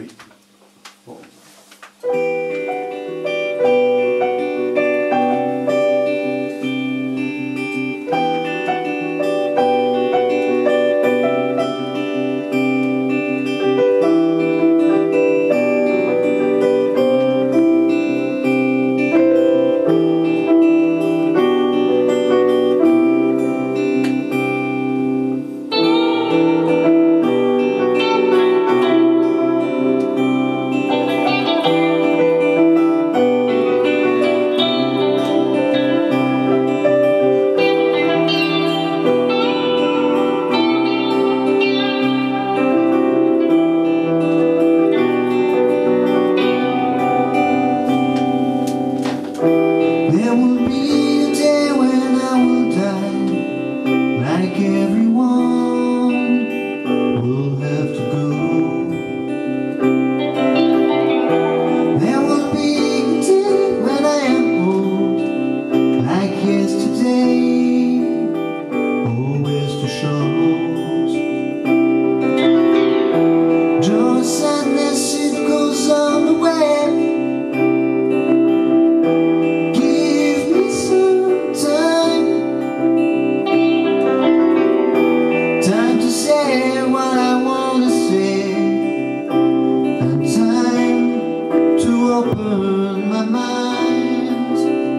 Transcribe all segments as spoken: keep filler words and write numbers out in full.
three, four. There will be a day when I will die, like everyone will have to go. There will be a day when I am old, like yesterday, always to shows. Joy, sadness, it goes on the way. Say what I want to say, and time to open my mind.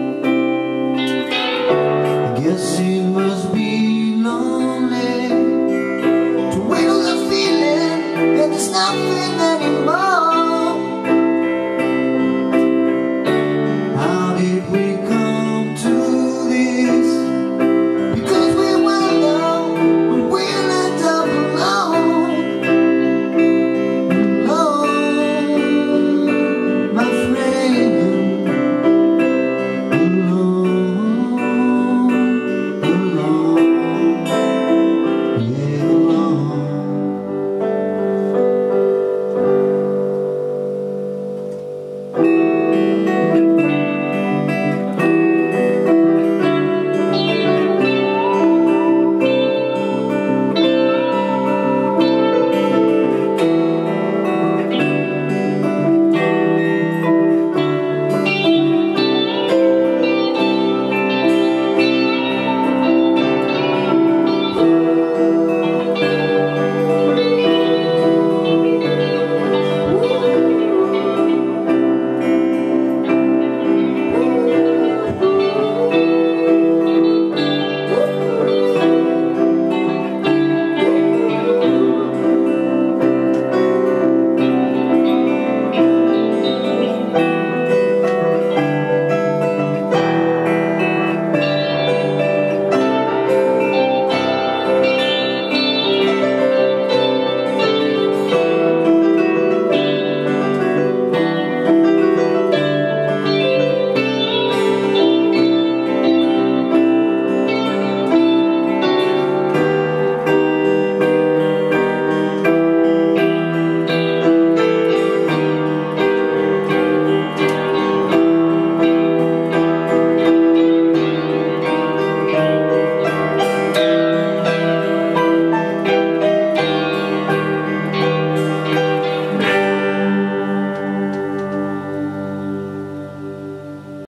I guess it must be lonely to wiggle the feeling that there's nothing anymore.